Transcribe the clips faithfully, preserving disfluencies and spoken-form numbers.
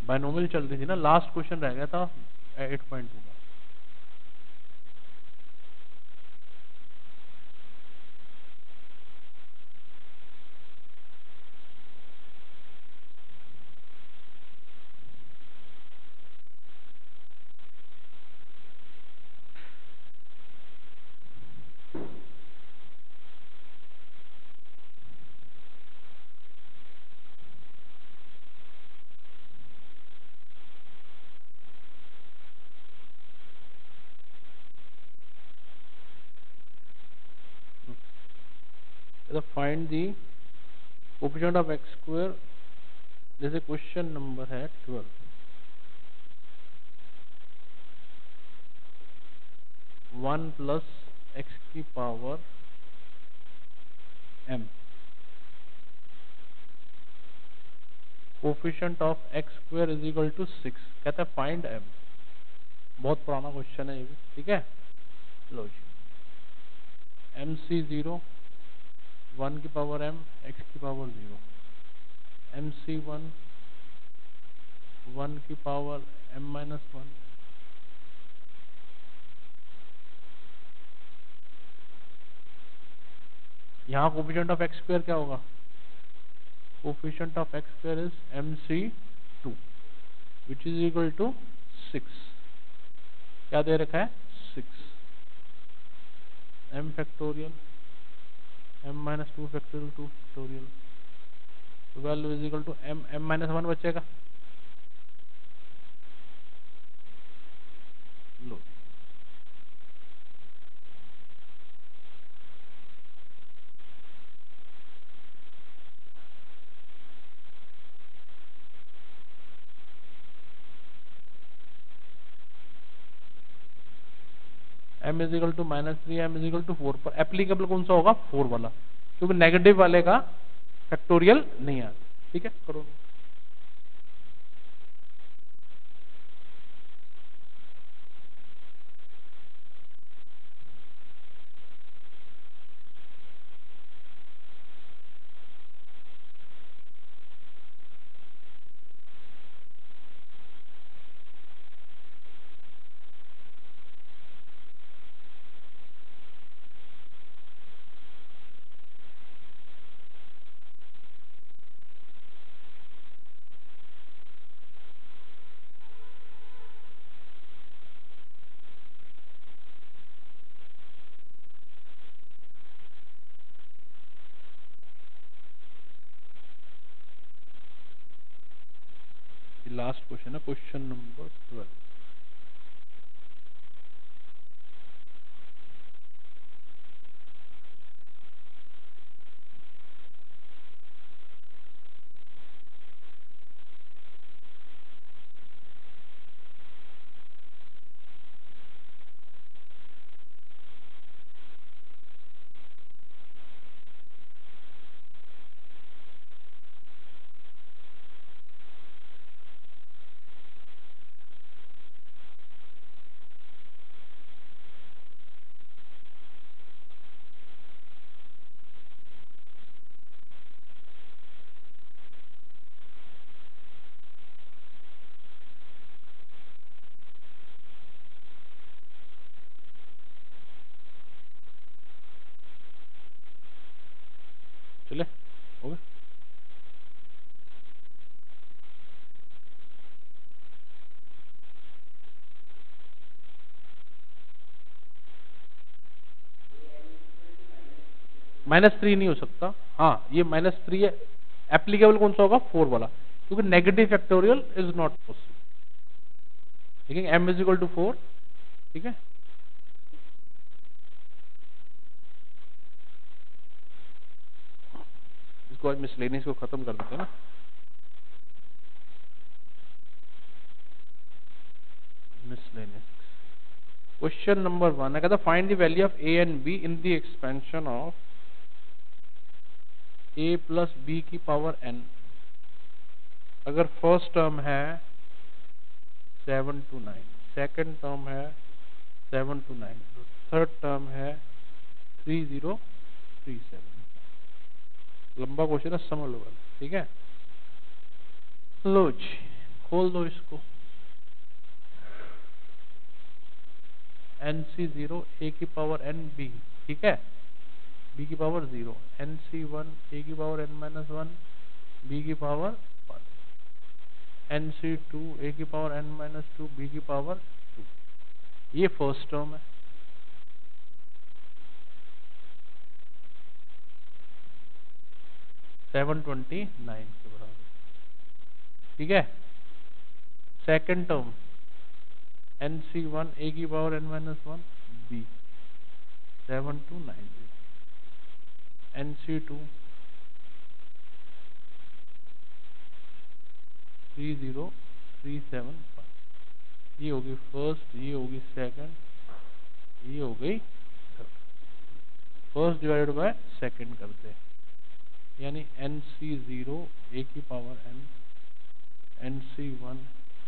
Binomial चल रही थी ना, लास्ट क्वेश्चन रह गया था एट पॉइंट टू का। Find the coefficient of x square, जैसे क्वेश्चन नंबर है ट्वेल्व, वन प्लस एक्स की power m, coefficient of x square is equal to six, कहता है फाइंड एम। बहुत पुराना क्वेश्चन है ये भी, ठीक है। लो जी, एम सी जीरो, वन की पावर एम, एक्स की power zero, M C one, one की पावर एम माइनस वन, यहाँ कोफिशिएंट ऑफ एक्स स्क्वायर क्या होगा, coefficient of x square is M C two which is equal to six. क्या दे रखा है, six, M factorial, M minus two factorial, two factorial, twelve is equal to M, M minus one बचेगा। लो M is equal to minus three, m is equal to four, पर applicable कौन सा होगा, फोर वाला, क्योंकि नेगेटिव वाले का फैक्टोरियल नहीं आता। ठीक है, करो। लास्ट क्वेश्चन है, क्वेश्चन नंबर ट्वेल्व। चले, हो गया। माइनस थ्री नहीं हो सकता, हाँ ये माइनस थ्री है, एप्लीकेबल कौन सा होगा, फोर वाला, क्योंकि negative factorial is not possible. ठीक है, m is equal to four. ठीक है, इसको आज मिसलेनियस को खत्म कर देते हैं ना। मिसलेनियस क्वेश्चन नंबर वन है, कहता find the value of a and b in the expansion of a plus b की पावर एन। अगर फर्स्ट टर्म है seven two nine, second term है seven two nine, third term है three zero three seven. लंबा question है, समझ लो। ठीक है, लो जी, खोल दो इसको, एन सी जीरो ए की पावर एन बी, ठीक है, बी की power zero, n C one a की power n minus one, b की power one, n C two a की power n minus two, b की पावर टू। ये first term है। सेवन ट्वेंटी नाइन के बराबर, ठीक है। Second term n C one a की power n minus one, b seven two nine zero, n C two three zero three seven five. ये होगी फर्स्ट, ये होगी सेकंड, ये हो गई third. First divided by second करते हैं, यानी एन सी जीरो ए की power n, n C one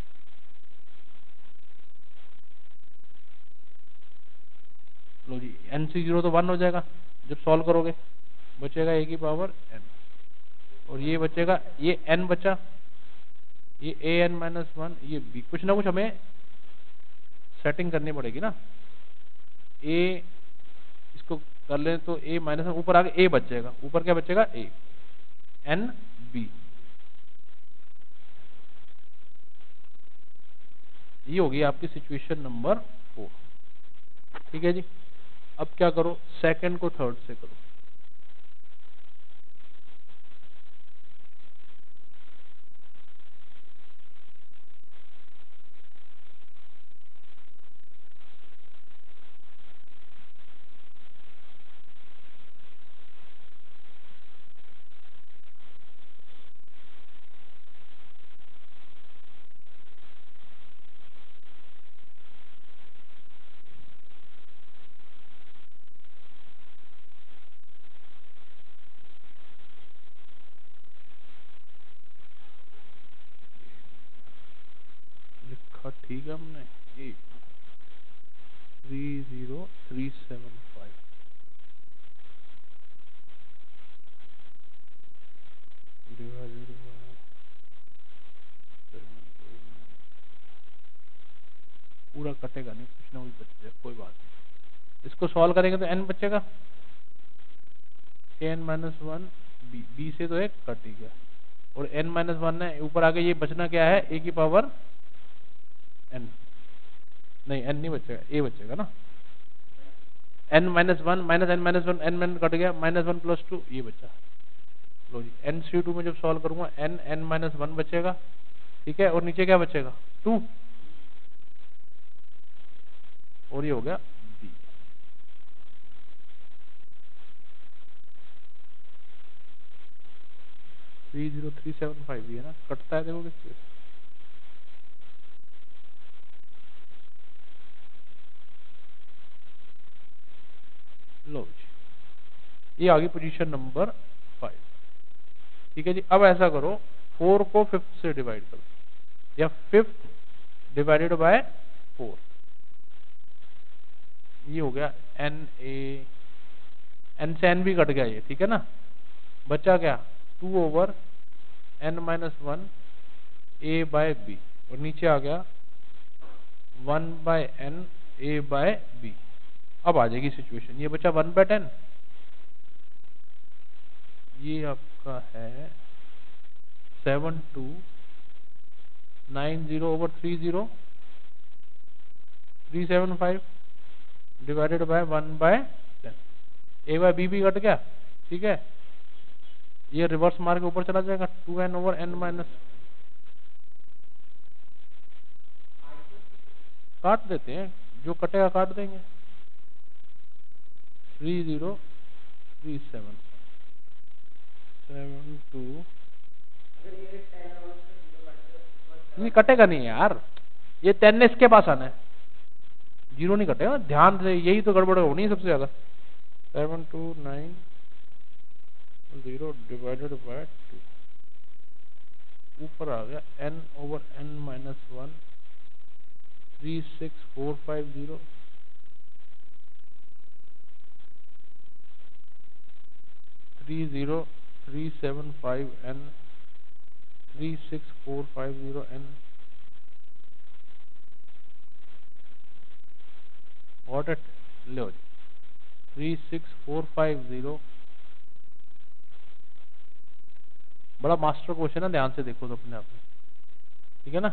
लो जी, एन सी जीरो तो वन हो जाएगा जब सॉल्व करोगे, बचेगा ए की पावर एन, और ये बचेगा, ये एन बचा, ये ए एन माइनस वन, ये बी। कुछ ना कुछ हमें सेटिंग करनी पड़ेगी ना। ए इसको कर ले तो ए माइनस वन, ऊपर आगे ए बच जाएगा, ऊपर क्या बचेगा, ए एन बी। ये होगी आपकी सिचुएशन नंबर फोर, ठीक है जी। अब क्या करो, सेकंड को थर्ड से करो। लिखा ठीक है हमने, a three zero three seven five, divided by पूरा कटेगा नहीं, कुछ ना कुछ बच जाए, कोई बात नहीं। इसको सॉल्व करेंगे तो एन बचेगा, n minus one, b b से तो एक कट ही गया, और एन माइनस वन है, ऊपर आगे ये बचना क्या है, ए की पावर एन, नहीं एन नहीं बचेगा, ए बचेगा ना, n minus one minus n minus one, n minus कट गया, माइनस वन प्लस टू, ये बचा। लो जी, एन सी टू में जब सॉल्व करूंगा एन एन माइनस वन बचेगा, ठीक है, और नीचे क्या बचेगा, टू, और ये हो गया b. Three zero three seven five भी है ना, कटता है देखो किससे, लो जी, ये आ गई पोजीशन नंबर फाइव, ठीक है जी। अब ऐसा करो, फोर को फिफ्थ से डिवाइड करो, या फिफ्थ डिवाइडेड बाय फोर, ये हो गया एन ए, एन से एन भी कट गया ये, ठीक है ना, बचा क्या, two over n minus one a by b, और नीचे आ गया one by n a by b. अब आ जाएगी सिचुएशन, ये बचा वन बाय टेन, ये आपका है seven two nine zero over three zero three seven five divided by one by ten, a by b भी कट गया, ठीक है, ये रिवर्स मार के ऊपर चला जाएगा, two n over n minus, काट देते हैं, जो कटेगा काट देंगे, three zero three seven seven two, नहीं कटेगा नहीं यार, ये टेन ने इसके पास आना है, जीरो नहीं कटेगा, ध्यान से, यही तो गड़बड़ होनी है सबसे ज्यादा। Seven two nine zero divided by two, ऊपर आ गया n over n minus one, three six four five zero, three zero three seven five n, three six four five zero n, got it, लो जी three six four five zero. बड़ा master question है, ध्यान से देखो तो अपने आप में, ठीक है ना।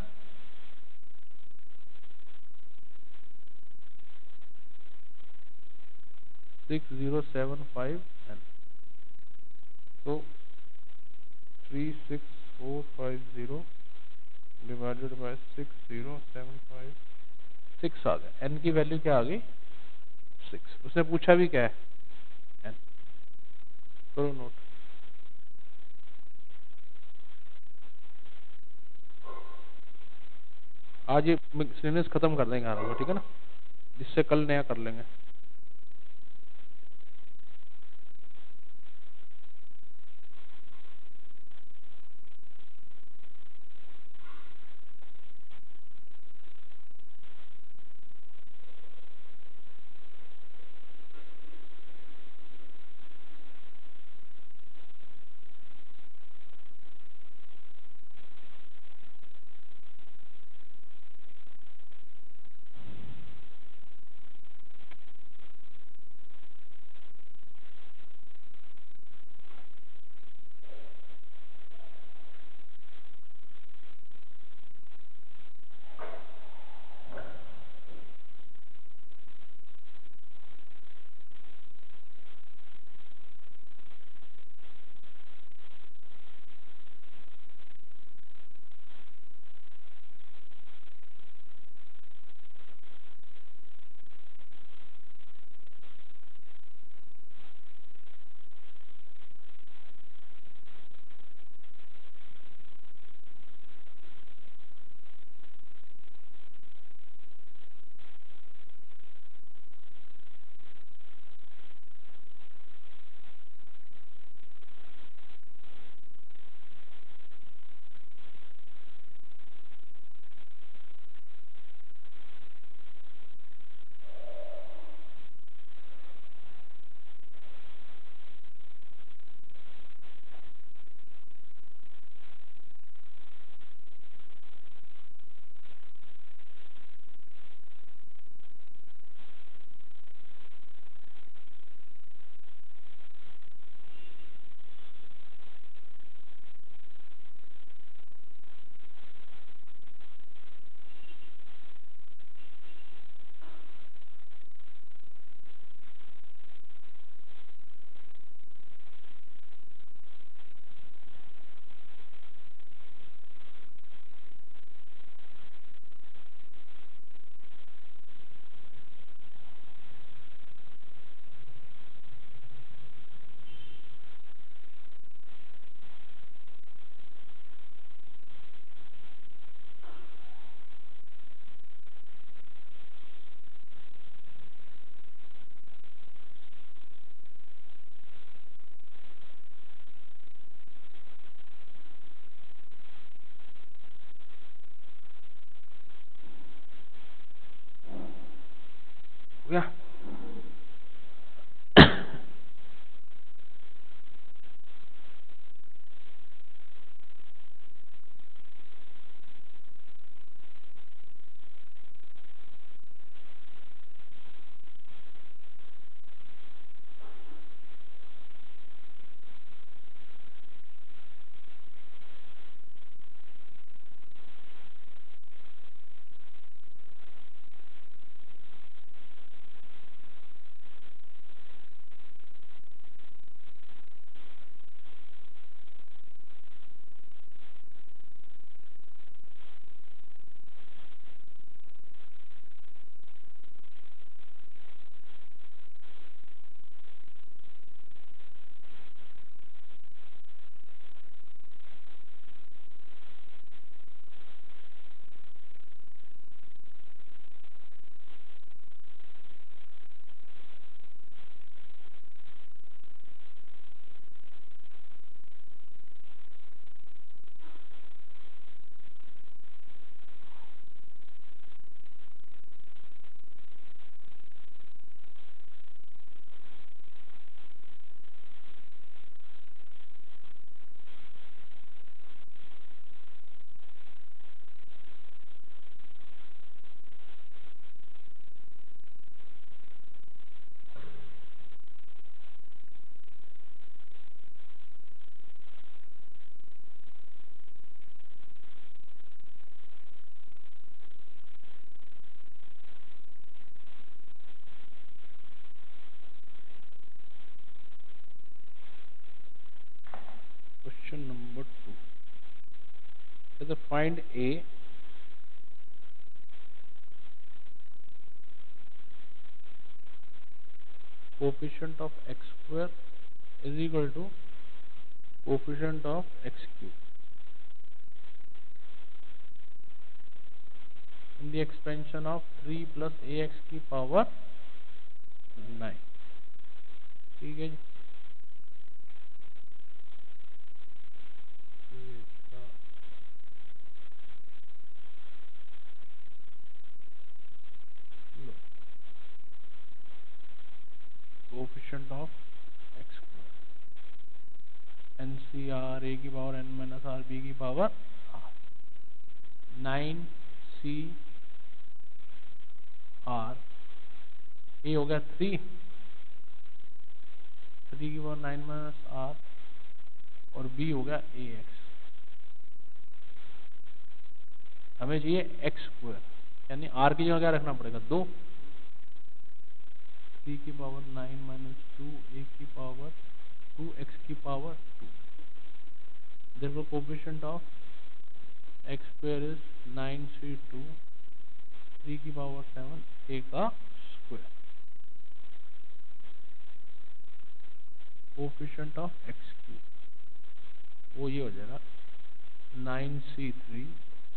Six zero seven five n, तो three six four five zero divided by six zero seven five, six आ गया। एन की वैल्यू क्या आ गई, सिक्स। उसने पूछा भी क्या है, एन। करो नोट। आज ये मिसलेनियस खत्म कर देंगे आराम से, ठीक है ना, जिससे कल नया कर लेंगे। कहते find a coefficient of x square is equal to coefficient of x cube in the expansion of three plus a x की पावर नाइन। ठीक है जी। Coefficient of x n C r a की power n minus r b की power r nine C r a हो गया three three की power nine minus r और बी हो गया ए एक्स। हमें चाहिए एक्स स्क्वायर यानी आर की जगह क्या रखना पड़ेगा दो थ्री की power nine minus two a की पावर टू एक्स की power two. therefore coefficient of x square is nine C two three की पावर सेवन ए का square. Coefficient of x cube वो ये हो जाएगा नाइन सी थ्री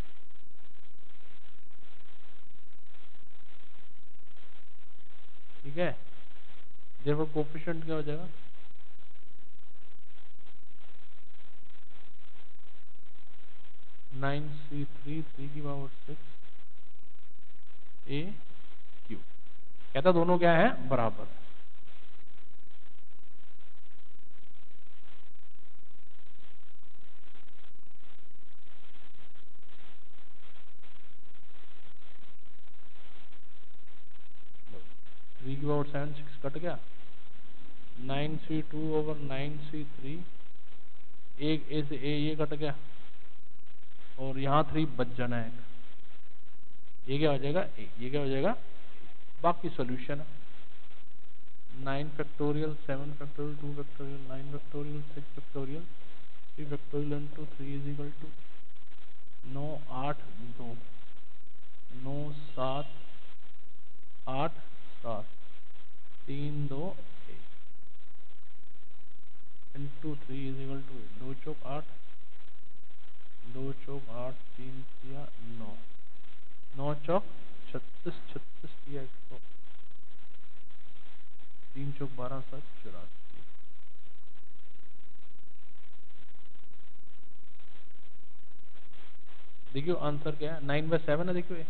ठीक है। therefore कोफिशिएंट क्या हो जाएगा नाइन सी थ्री थ्री की पावर सिक्स ए क्यू। कहता दोनों क्या है बराबर। थ्री की पावर सेवन सिक्स कट गया nine C two over nine C three एक ए से ए ये कट गया और यहाँ थ्री बच जाना है ये क्या हो जाएगा ए ये क्या हो जाएगा बाकी सॉल्यूशन है nine factorial seven factorial two factorial nine factorial six factorial three factorial into three is equal to नौ आठ दो नौ सात आठ सात तीन दो एक into three is equal to दो चौक आठ दो चौक आठ तीन किया नौ नौ चौक छत्तीस छत्तीस किया एक सौ तीन चौक बारह सात चौरासी। देखियो आंसर क्या है नाइन बाय सेवन है। देखियो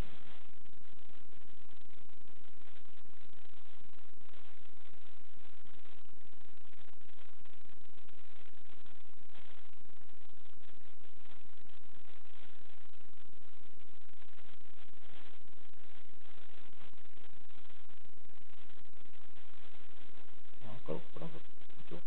करो फटाफट पूछो।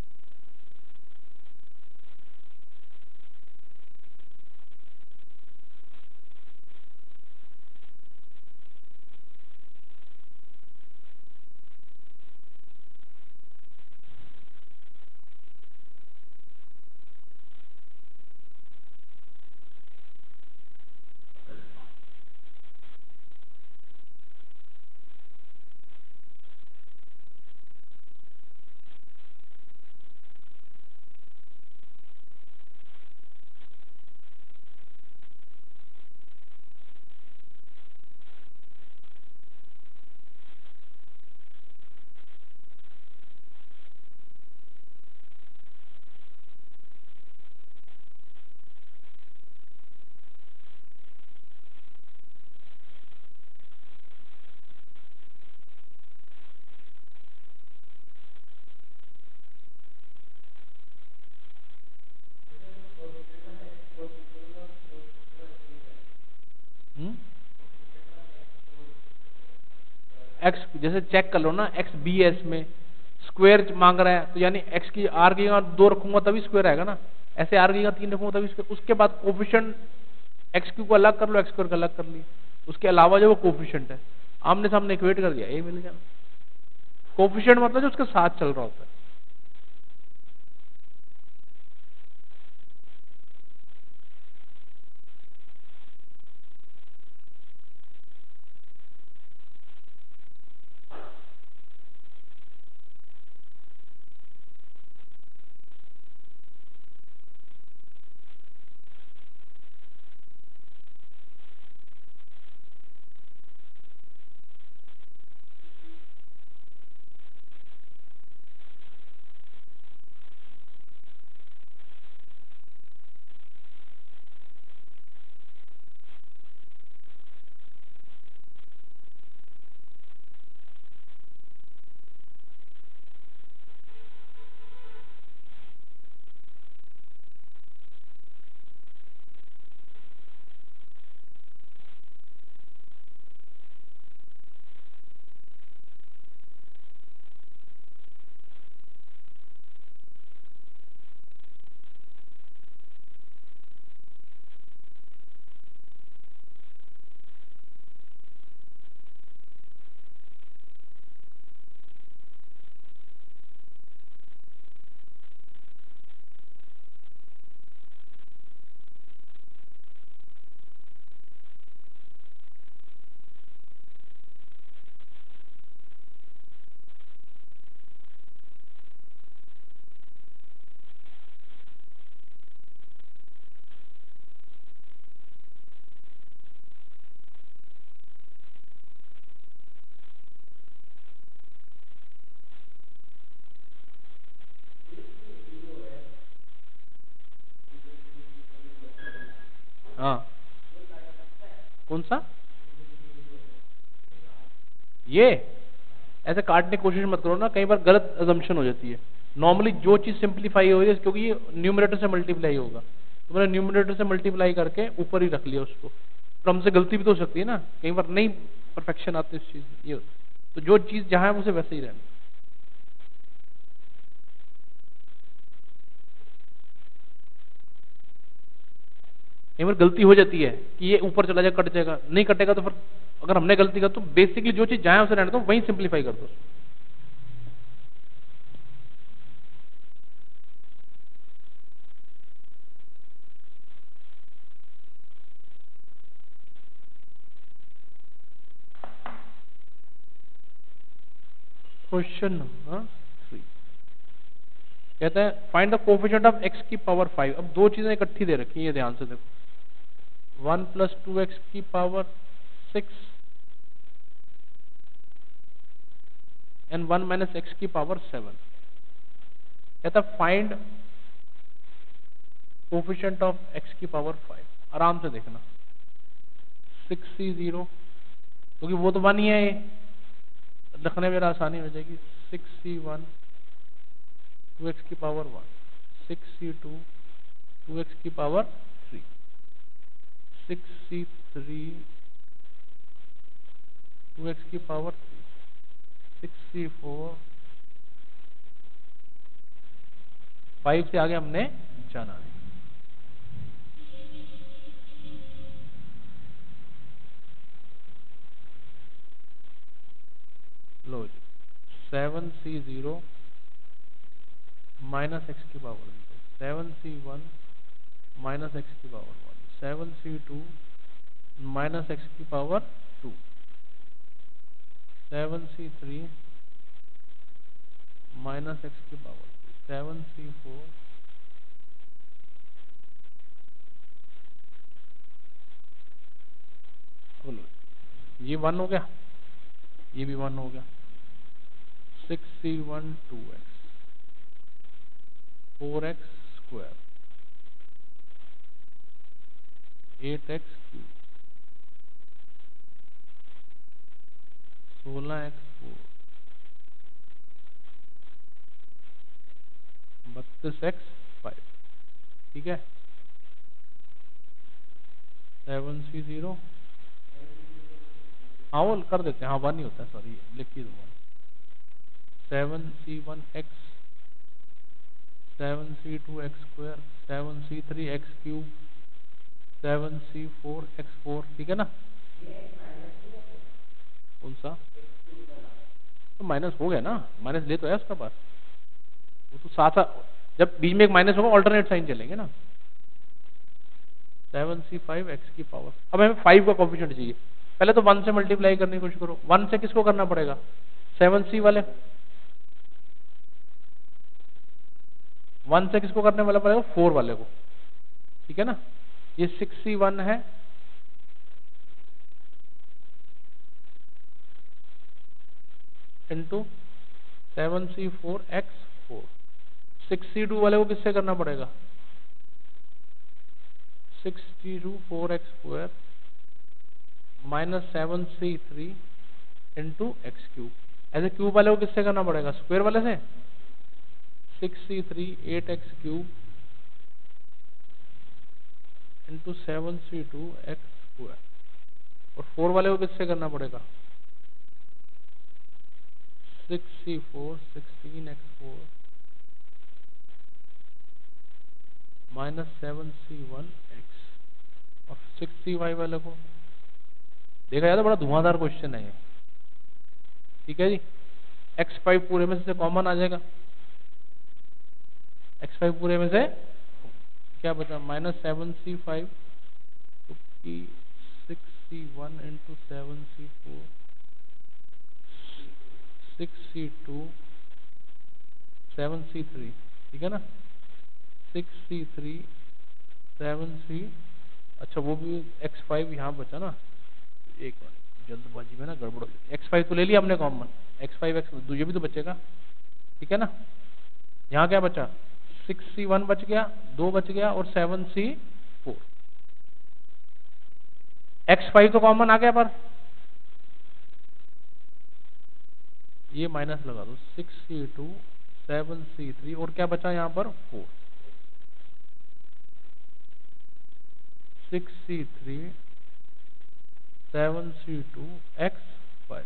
एक्स जैसे चेक कर लो ना एक्स बी एस में स्क्वायर मांग रहा है तो यानी एक्स की आर की दो रखूंगा तभी स्क्वायर आएगा ना ऐसे आर की तीन रखूंगा तभी स्क्वायर। उसके बाद कोफिशिएंट एक्स क्यू को अलग कर लो एक्स स्क्वायर को अलग कर लिया उसके अलावा जो वो कोफिशिएंट है आमने सामने इक्वेट कर दिया ये मिल गया। कोफिशिएंट मतलब जो उसके साथ चल रहा होता है। ये ऐसे काटने की कोशिश मत करो ना, कई बार गलत अजम्पशन हो जाती है। नॉर्मली जो चीज सिंप्लीफाई हो रही है, क्योंकि ये न्यूमरेटर से मल्टीप्लाई होगा, तो मैंने न्यूमरेटर से मल्टीप्लाई करके ऊपर ही रख लिया उसको। तो हमसे गलती भी तो हो सकती है ना, कई बार नहीं परफेक्शन आती इस चीज ये होता। तो जो चीज जहां है उसे वैसे ही रहना। कई बार गलती हो जाती है कि ये ऊपर चला जाए, कट जाएगा, नहीं कटेगा तो फिर अगर हमने गलती कर तो बेसिकली जो चीज जहां है उसे रहने दो, वहीं सिंप्लीफाई कर दो। क्वेश्चन नंबर थ्री कहता है find the coefficient of x की पावर फाइव। अब दो चीजें इकट्ठी दे रखी है, ध्यान से देखो। वन प्लस टू एक्स की power six and one minus x की पावर सेवन। कहता है फाइंड कोफिशिएंट ऑफ एक्स की पावर फाइव। आराम से देखना, सिक्स सी जीरो, क्योंकि वो तो वन ही है, ये लिखने में आसानी हो जाएगी। Six C one two x की power one, six C two two x की power three, six C three two x की power three, six C four. Five से आगे हमने जाना है। लो जी, seven C zero minus x की power zero, seven C one minus x की power one, seven C two minus x की power two, seven C three minus x की power three, seven C four बोलो, ये one हो गया, ये भी वन हो गया। Six C one two x, four x square, eight x cube, सोलह एक्स फोर, बत्तीस एक्स फाइव। ठीक है, सेवन सी जीरो, हाँ वो कर देते हैं, हाँ वन ही होता है, सॉरी लिख ही दूंगा। Seven C one x, seven C two x square, seven C three x cube, seven C four x four. ठीक है ना, कौन सा तो माइनस हो गया ना, माइनस ले तो है उसका पास, वो तो साथ जब बीच में एक माइनस होगा ऑल्टरनेट साइन चलेंगे ना। सेवन सी फाइव एक्स की पावर, अब हमें फाइव का कोफिशिएंट चाहिए। पहले तो वन से मल्टीप्लाई करने की कोशिश करो। वन से किसको करना पड़ेगा, सेवन सी वाले, वन से किसको करने वाला पड़ेगा, फोर वाले को। ठीक है ना, ये सिक्स सी वन है, into seven C four x four. Six C two वाले को किससे करना पड़ेगा, six C two four x square minus seven C three into x cube. ऐसे क्यूब वाले को किससे करना पड़ेगा, स्क्वायर वाले से, six C three eight x cube into seven C two x square. और फोर वाले को किससे करना पड़ेगा, six C four sixteen x four minus seven C one x. और सिक्स सी वाई वाले को देखा जाए तो बड़ा धुआंधार क्वेश्चन है ये। ठीक है जी, एक्स फाइव पूरे में से कॉमन आ जाएगा, एक्स फाइव पूरे में से क्या बचा, minus seven C five six C one into seven C four six C two seven C three. ठीक है ना, six C three seven C, अच्छा वो भी एक्स फाइव यहाँ बचा ना, एक मिनट जल्दबाजी में ना गड़बड़। एक्स फाइव तो ले लिया हमने कॉमन, एक्स फाइव एक्स ये भी तो बचेगा। ठीक है ना, यहाँ क्या बचा, सिक्स सी वन बच गया, दो बच गया, और seven C four. X five तो कॉमन आ गया पर, ये माइनस लगा दो, six C two seven C three और क्या बचा यहाँ पर four, six C three seven C two x five,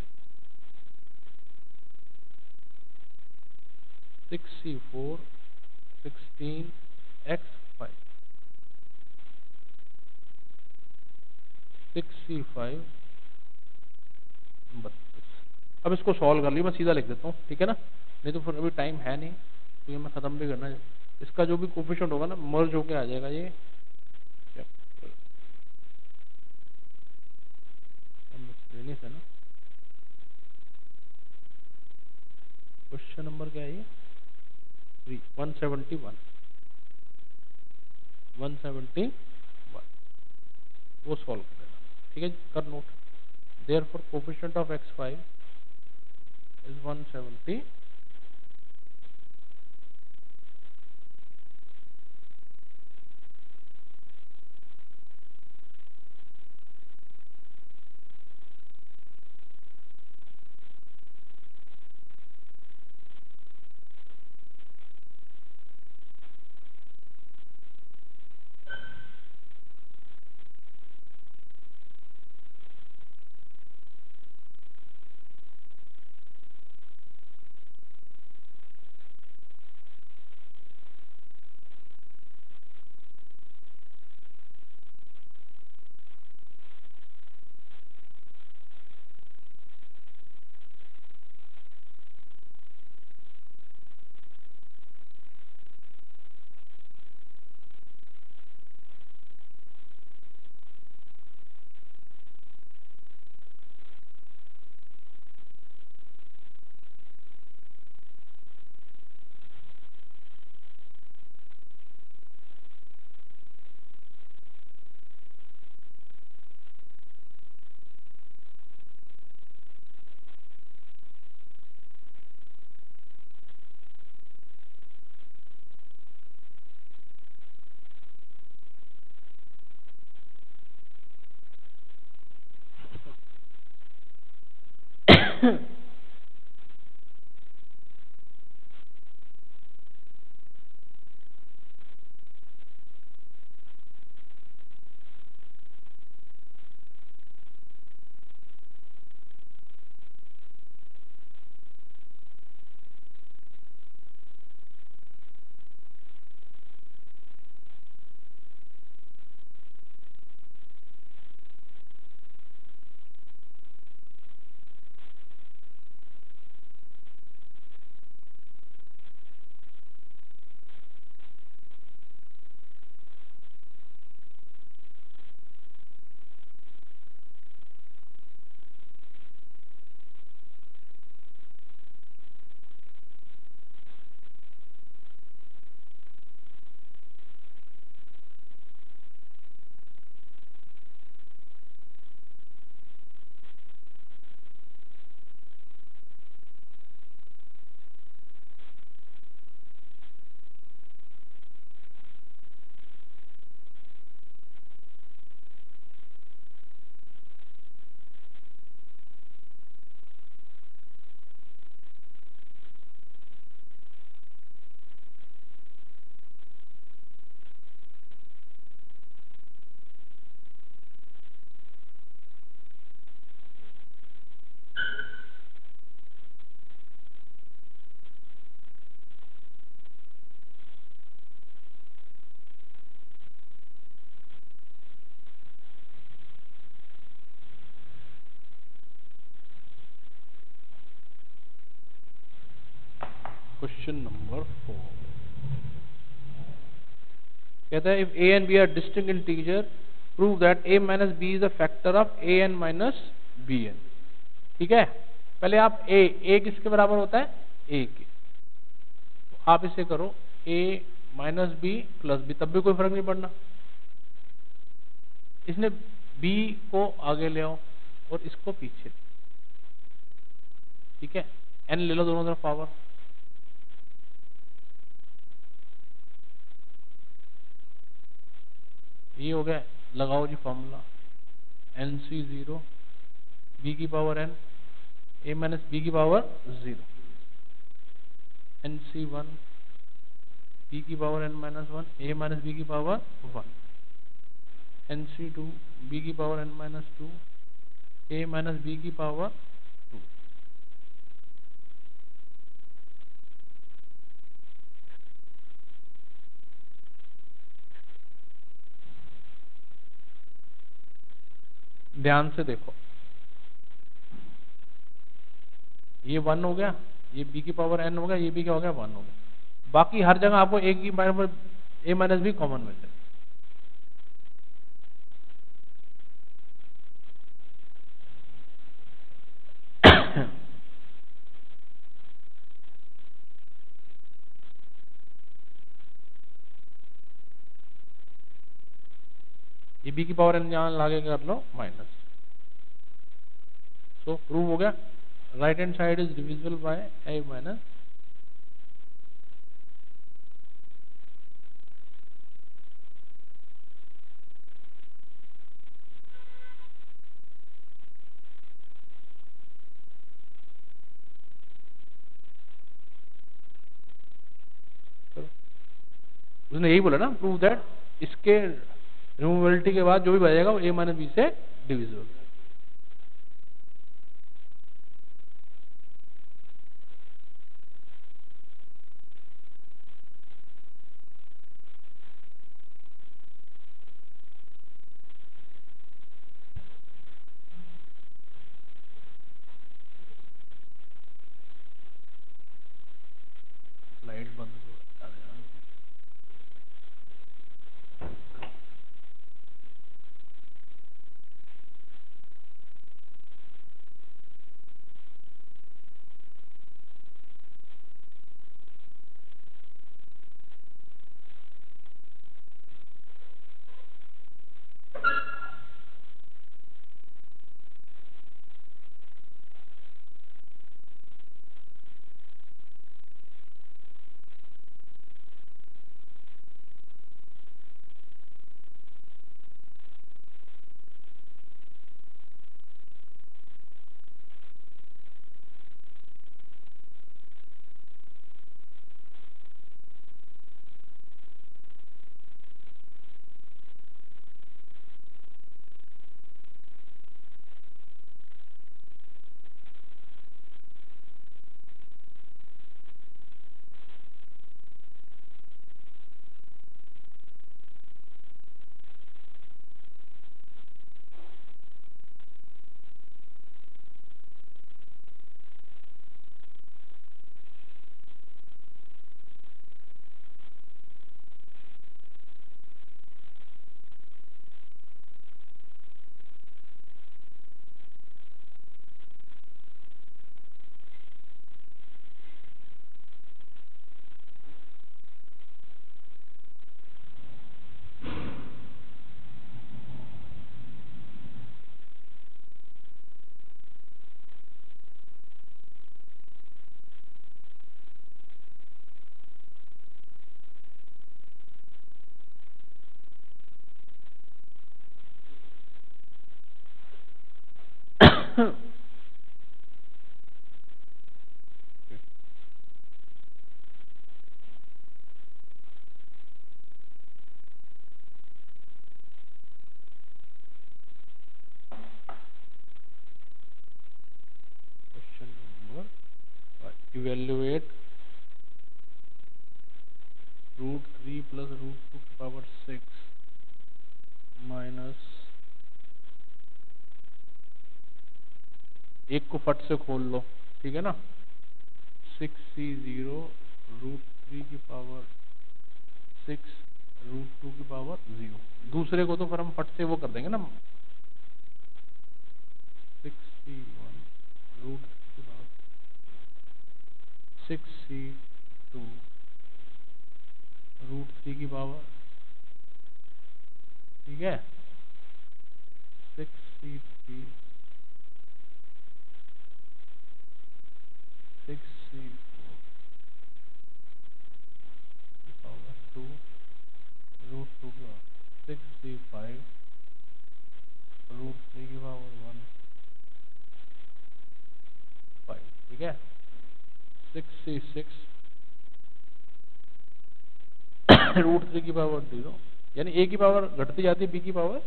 six C four sixteen x five, six C five बत्तीस। अब इसको सॉल्व कर लिया, मैं सीधा लिख देता हूँ, ठीक है ना, नहीं तो फिर अभी टाइम है नहीं, तो ये मैं ख़त्म भी करना है। इसका जो भी कोफिशिएंट होगा ना मर्ज होके आ जाएगा ये, है ना। क्वेश्चन नंबर क्या है ये, three, one seventy one, one seventy one, वो सॉल्व कर देना, ठीक है, कर note. Therefore coefficient of x five is one seventy. Question number four कहता है, if a and b are distinct integer prove that a minus b is a factor of a n minus b n. ठीक है, पहले आप ए ए किसके बराबर होता है, ए के, तो आप इसे करो a minus b plus b, तब भी कोई फर्क नहीं पड़ना। इसने बी को आगे ले आओ और इसको पीछे, ठीक है, एन ले लो दोनों तरफ पावर, ये हो गया, लगाओ जी formula, n C zero b की power n, a minus b की power zero, n C one b की power n minus one, a minus b की power one, n C two b की power n minus two, a minus b की power two. ध्यान से देखो, ये one हो गया, ये बी की पावर एन हो गया, ये बी का हो गया वन हो गया। बाकी हर जगह आपको ए की power a minus b common मिल जाए। ये बी की पावर एन यहाँ लाके कर लो माइनस। सो प्रूव हो गया, right hand side is divisible by a minus उसने यही बोला ना, प्रूव दैट इसके रिमूवेबिलिटी के बाद जो भी बचेगा वो ए माइनस बी से डिविजिबल। लाइट बंद हो question number evaluate root three plus root two की पावर सिक्स माइनस, एक को फट से खोल लो, ठीक है ना, six C zero root three की पावर सिक्स रूट टू की पावर जीरो। दूसरे को तो फिर हम फट से वो कर देंगे ना, six C one root three की power six C two root three की पावर, ठीक है, six C three six C four की पावर टू रूट टू की power six C five root three की power one C six root three की power zero, यानी a की power घटती जाती है, बी की पावर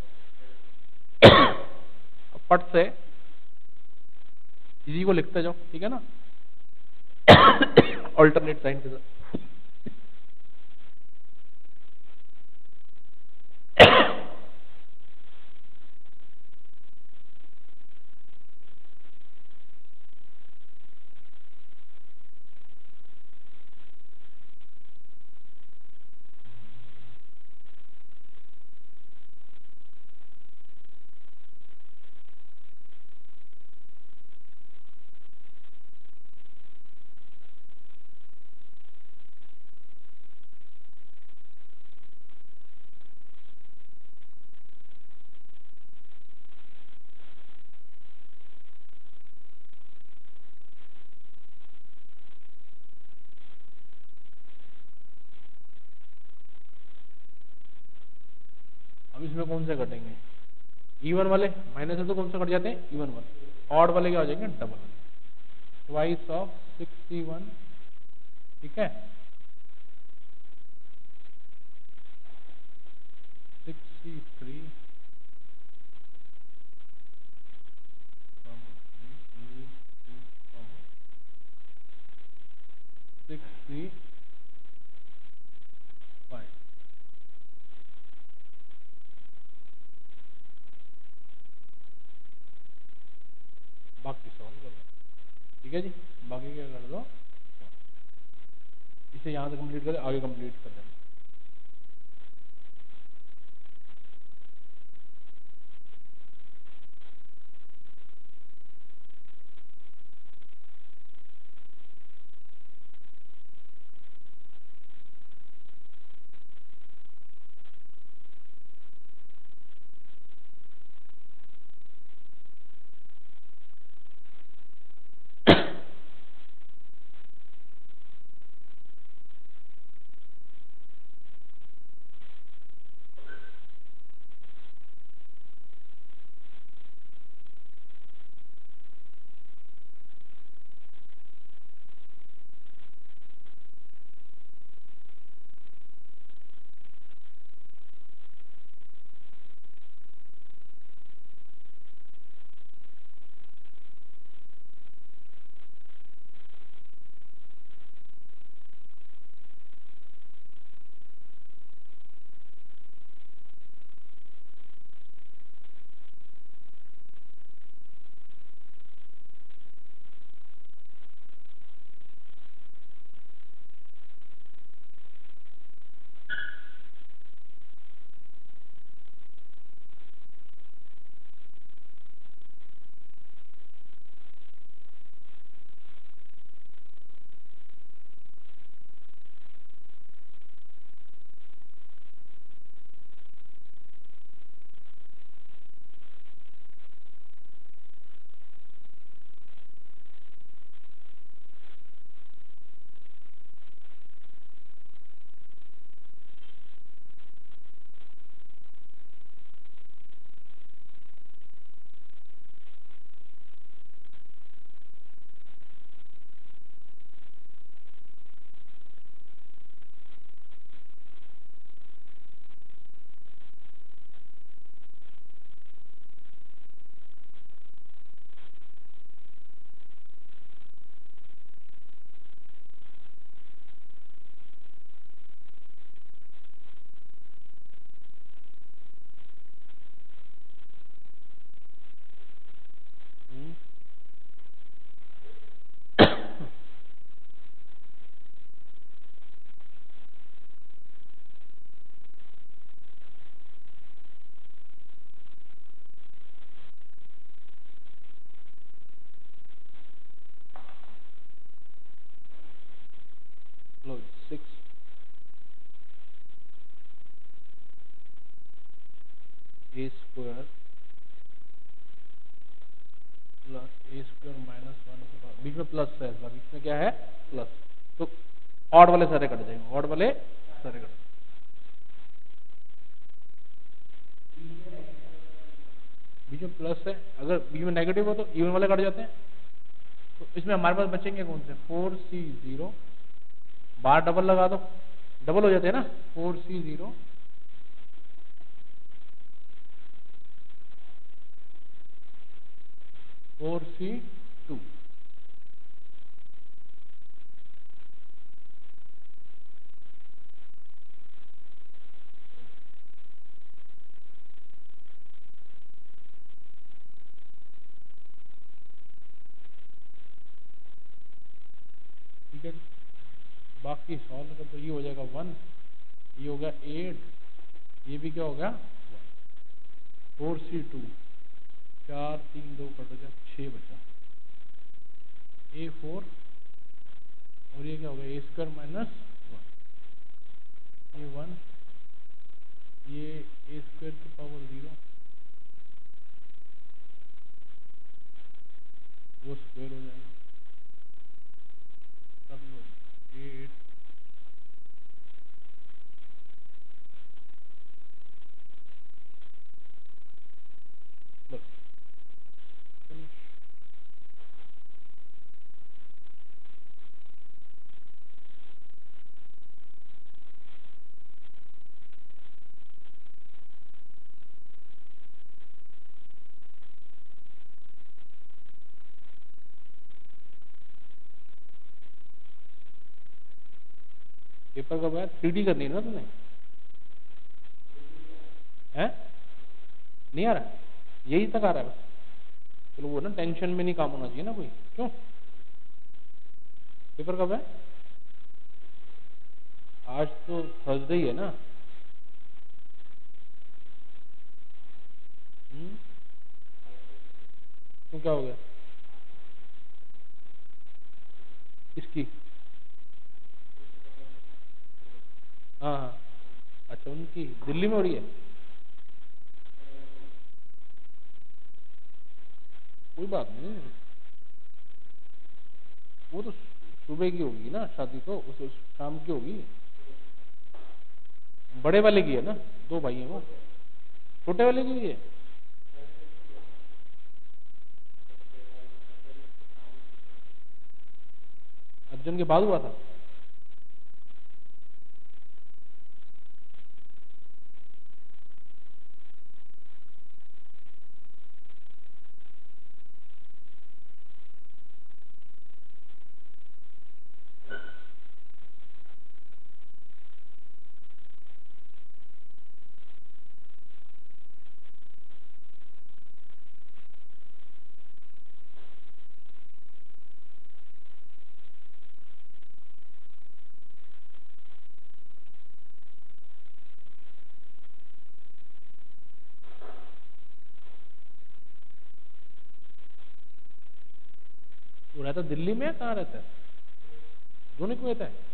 पट से इसी को लिखते जाओ, ठीक है ना, ऑल्टरनेट साइन के साथ। अब इसमें कौन से कटेंगे, इवन वाले, माइनस से तो कौन से कट जाते हैं, इवन वाले, ऑड वाले क्या हो जाएंगे, double, twice of sixty one, ठीक है, सिक्सटी थ्री सिक्सटी फाइव, बाकी सॉल्व कर दो, ठीक है जी, बाकी क्या कर दो, इसे यहाँ से कंप्लीट करें, आगे कंप्लीट कर देंगे। लो six a square plus a square minus one, बीच में प्लस है, इस बार बीच में क्या है, प्लस, तो ऑड वाले सारे कट जाएंगे, ऑड वाले सारे कट, बीच में प्लस है, अगर बीच में नेगेटिव हो तो इवन वाले कट जाते हैं, तो इसमें हमारे पास बचेंगे कौन से, फोर सी जीरो, बार डबल लगा दो, डबल हो जाते हैं ना, four C zero four C two, ठीक है जी। बाकी सॉल्व कर तो ये हो जाएगा वन, ये हो गया एट, ये भी क्या हो गया फोर सी टू, चार तीन दो कट गया, छः बचा, ए फोर, और ये क्या हो गया ए स्क्वायर माइनस वन, ये वन, ये ए स्क्वायर की पावर जीरो, वो स्क्वायर हो जाएगा, सब लोग एट, बस फिनिश। पेपर कब आया, थ्री डी करनी है ना तुमने, है नहीं आ रहा, यही तक आ रहा है बस, चलो वो ना टेंशन में नहीं काम होना चाहिए ना कोई, क्यों, पेपर कब है, आज तो थर्सडे ही है ना, हम्म, तो क्या हो गया इसकी, हाँ हाँ, अच्छा उनकी दिल्ली में हो रही है, कोई बात नहीं, वो तो सुबह की होगी ना शादी, तो उस उस शाम की होगी, बड़े वाले की है ना, दो भाई हैं वो, छोटे वाले की भी है, अर्जुन के बाद हुआ था, वो रहता दिल्ली में, कहाँ रहता है, दोनों को रहता है,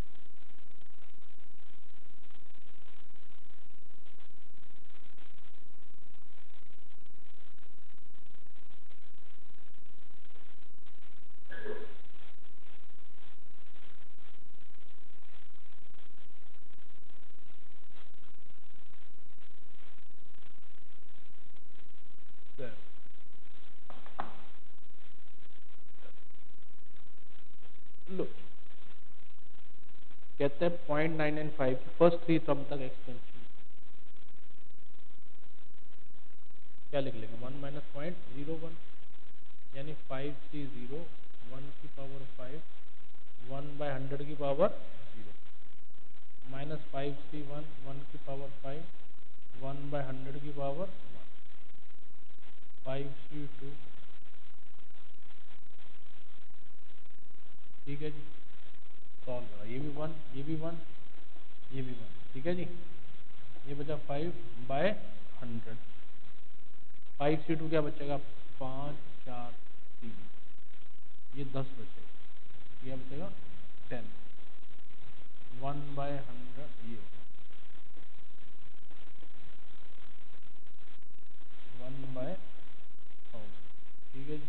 लो कहते हैं पॉइंट नाइन नाइन फाइव की फर्स्ट थ्री टर्म तक एक्सपेंशन, क्या लिख लेंगे, one minus point zero one, यानी फाइव सी जीरो, वन की power five, one by hundred की power zero, minus five C one, one की power five, one by hundred की power one, five C two, ठीक है जी, solve करा, ये भी वन, ये भी वन, ये भी वन, ठीक है जी, ये बचा five by hundred, five C two क्या बचेगा, पाँच चार तीन, ये दस बचेगा, ये बचेगा टेन, वन बाय हंड्रेड, ये वन बाय थाउजेंड, ठीक है जी,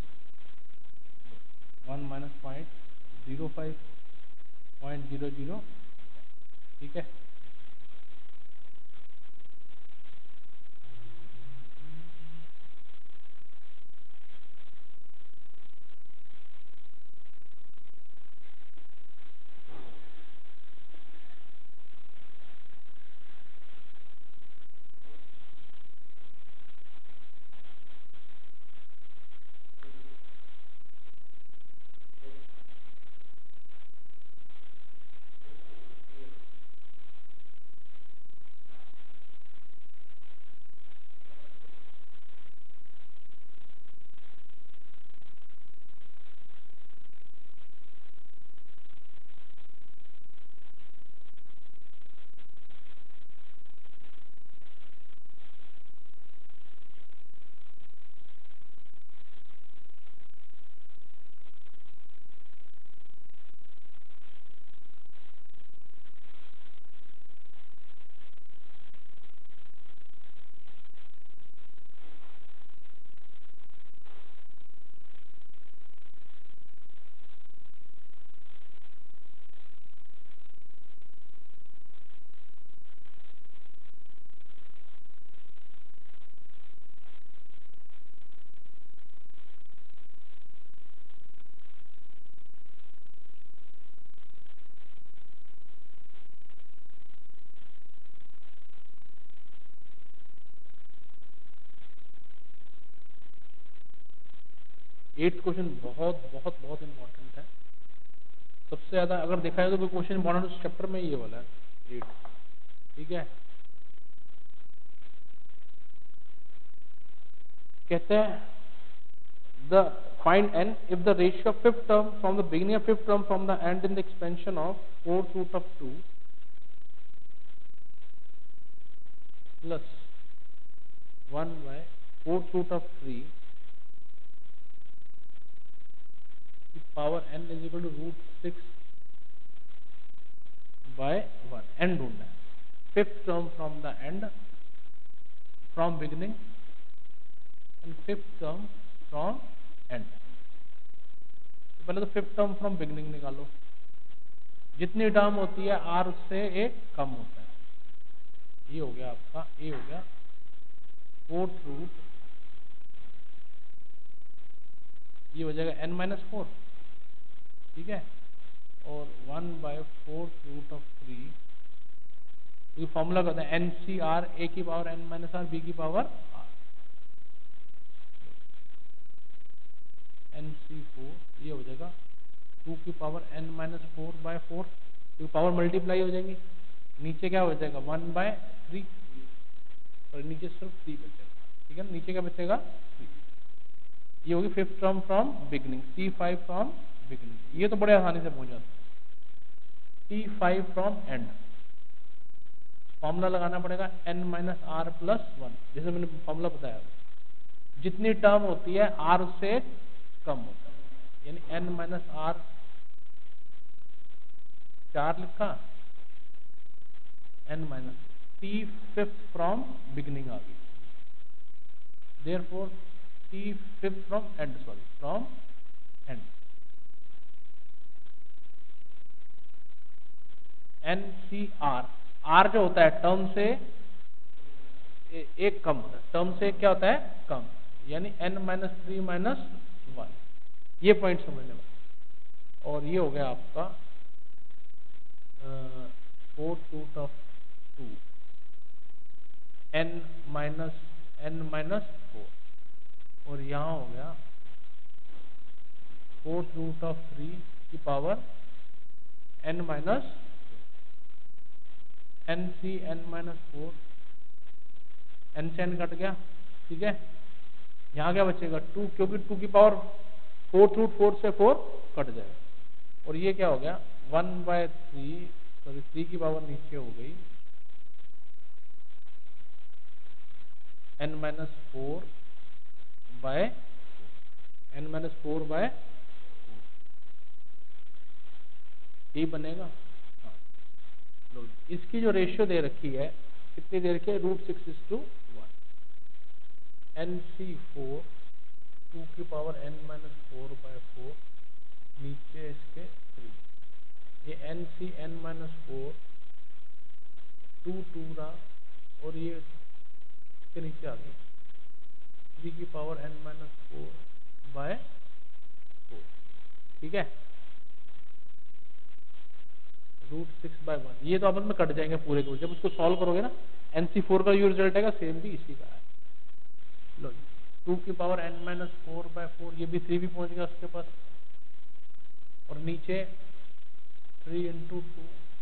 one minus point zero five, point zero zero, ठीक है, एट्थ क्वेश्चन बहुत बहुत बहुत इंपॉर्टेंट है। सबसे ज्यादा अगर देखा जाए तो कोई क्वेश्चन इंपॉर्टेंट उस चैप्टर में ये वाला है एट। ठीक है, कहते हैं the find n if the ratio of fifth term from the beginning of fifth term from the end in the expansion of fourth root of two plus one by fourth root of three power n is equal to root six by one. N ढूंढना है, fifth term from the end from beginning and fifth term from end. तो पहले तो fifth term from beginning निकालो, जितनी term होती है are उससे एक कम होता है। ये हो गया आपका, ये हो गया फोर्थ रूट, ये हो जाएगा एन माइनस फोर। ठीक है, और one by fourth root of three, ये फॉर्मूला कहते हैं एन सी आर, ए की power n minus r, b की power r. N C four, ये हो जाएगा टू की power n minus four by four, तो पावर मल्टीप्लाई हो जाएंगी। नीचे क्या हो जाएगा वन बाय थ्री, और नीचे सिर्फ थ्री बचेगा। ठीक है, नीचे क्या बचेगा थ्री। ये होगी fifth term from beginning, C five from beginning. ये तो बड़े आसानी से पहुंच जाता है। C five from end, formula लगाना पड़ेगा n minus r plus one, जैसे मैंने फॉर्मूला बताया। जितनी टर्म होती है आर उससे कम होता है, यानी एन माइनस आर चार लिखा, n minus T fifth from beginning आ गई, therefore T fifth from end, sorry from end. N C r, r जो होता है टर्म से ए, एक कम होता है, टर्म से क्या होता है कम, यानी n minus three minus one. ये पॉइंट समझने में। और ये हो गया आपका fourth root of two n minus n minus four, और यहां हो गया फोर्थ रूट ऑफ थ्री की power n minus n C n minus four, n से एन कट गया। ठीक है, यहां क्या बचेगा टू, क्योंकि टू की पावर फोर्थ रूट फोर से फोर कट जाएगा। और ये क्या हो गया one by three, sorry three की पावर नीचे हो गई n minus four by n minus four by ये बनेगा। हाँ, लो इसकी जो रेशियो दे रखी है कितनी दे रखी है, root six is two one. N C four two की power n minus four by four, नीचे इसके थ्री, ये n C n minus four two two रहा, और ये इसके नीचे आ गई थ्री की power n minus four by four. ठीक है, रूट सिक्स बाय वन, ये तो आपस में कट जाएंगे पूरे को, जब उसको सॉल्व करोगे ना एन सी फोर का जो रिजल्ट आएगा सेम भी इसी का है। लो टू की power n minus four by four, ये भी थ्री भी पहुंच गया उसके पास, और नीचे थ्री इंटू टू,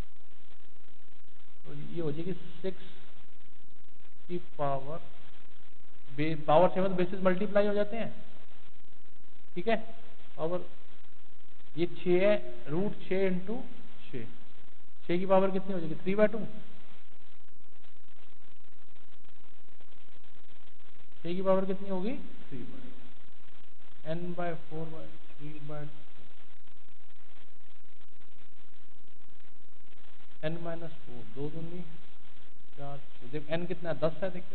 तो ये हो जाएगी सिक्स की power, power seven basis multiply हो जाते हैं। ठीक है, पावर ये छः है, रूट छः इंटू छः, छः की पावर कितनी हो जाएगी थ्री बाय टू, छः की पावर कितनी होगी three by n by four by three by n minus four, दो दूनी चार, देख एन कितना दस है, देखो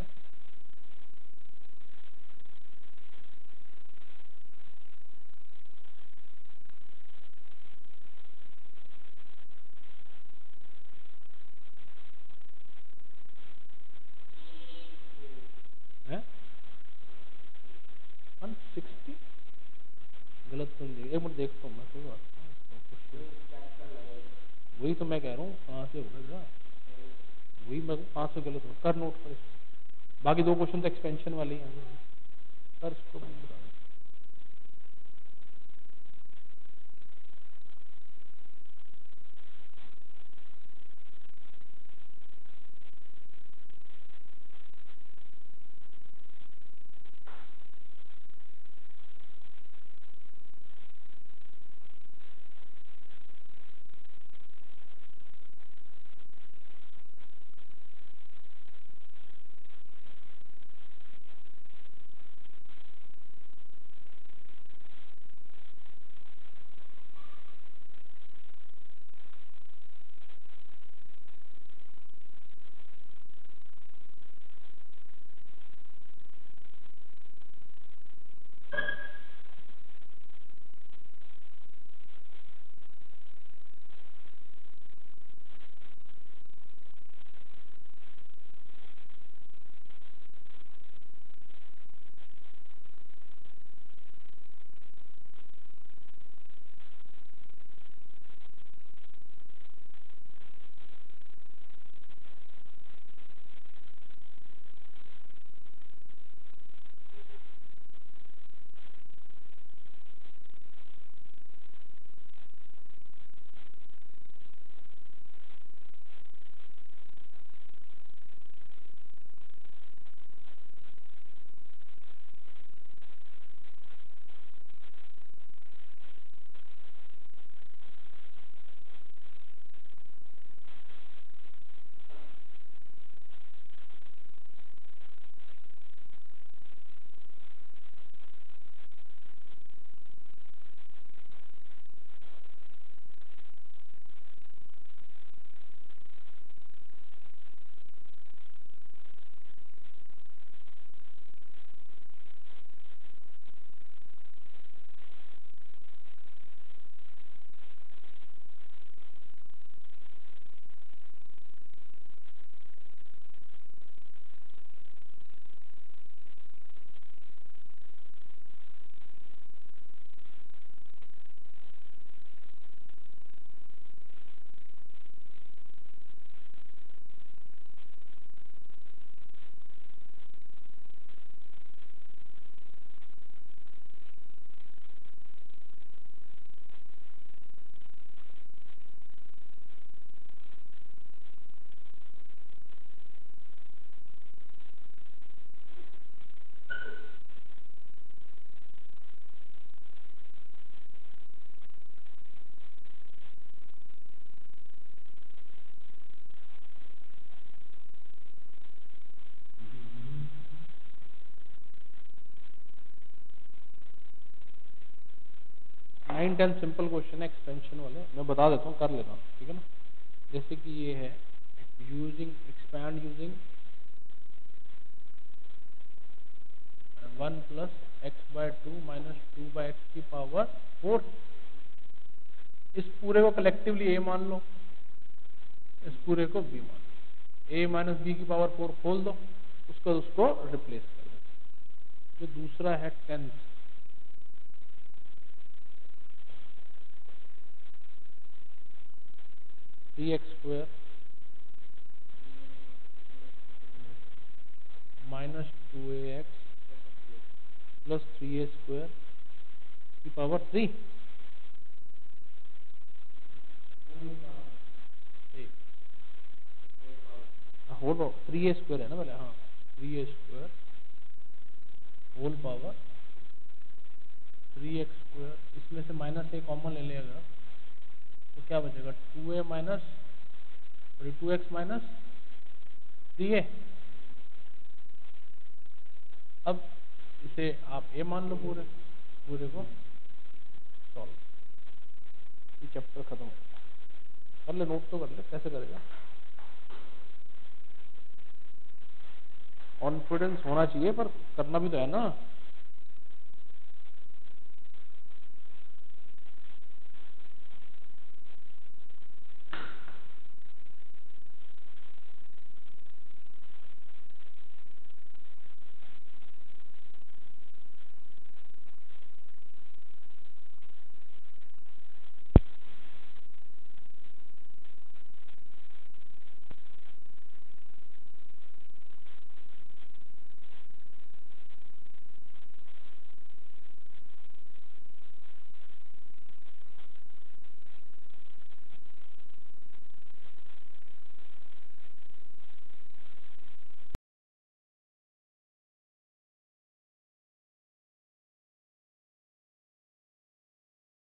है वन सिक्सटी, गलत तो नहीं, एक मिनट देखता हूँ मैं, कोई बात नहीं, वही तो मैं कह रहा हूँ कहाँ से होगा, वही मैं कहाँ से गलत हो, कर नोट कर, बाकी दो क्वेश्चन तो एक्सपेंशन वाले ही हैं, कर इसको बता। नाइन टेन सिंपल क्वेश्चन है एक्सपेंशन वाले, मैं बता देता हूँ, कर लेता हूँ, ठीक है ना। जैसे कि ये है using expand using one plus x by two minus two by x की पावर फोर। इस पूरे को कलेक्टिवली ए मान लो, इस पूरे को बी मान लो, ए माइनस बी की पावर फोर खोल दो, उसको उसको रिप्लेस कर दो। जो दूसरा है tenth, three x square minus two a x plus three a square की power three. Whole three a square है ना पहले, हाँ three a square whole power three x square, इसमें से माइनस ए कॉमन ले लेगा तो क्या बचेगा, two a minus two x minus three a. अब इसे आप ए मान लो, पूरे पूरे को सॉल्व, ये चैप्टर खत्म हो गया। कर ले, नोट तो कर ले, कैसे करेगा। कॉन्फिडेंस होना चाहिए पर करना भी तो है ना।